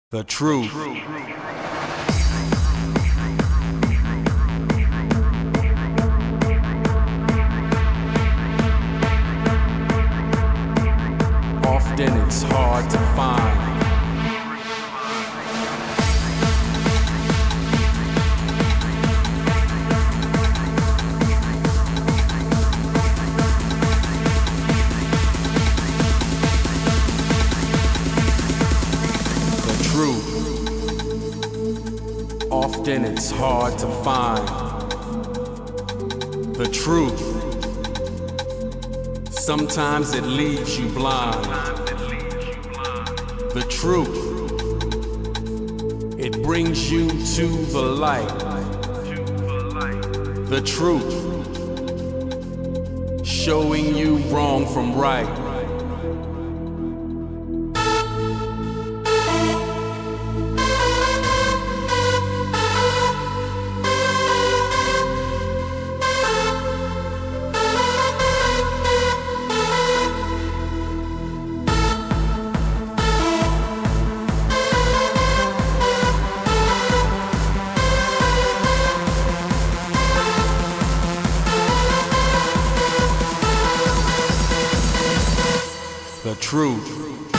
The truth. Often it's hard to find. Often it's hard to find the truth. Sometimes it leaves you blind. The truth, it brings you to the light. The truth, showing you wrong from right. The truth.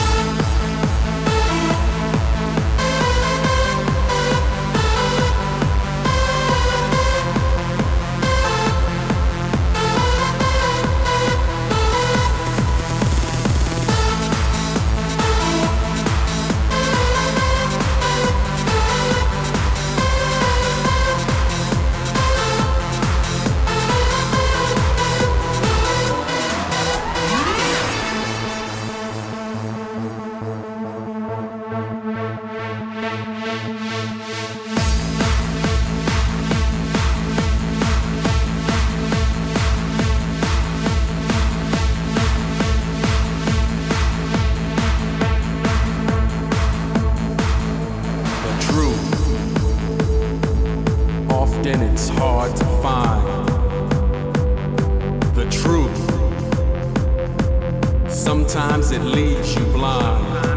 Often it's hard to find the truth. Sometimes it leaves you blind.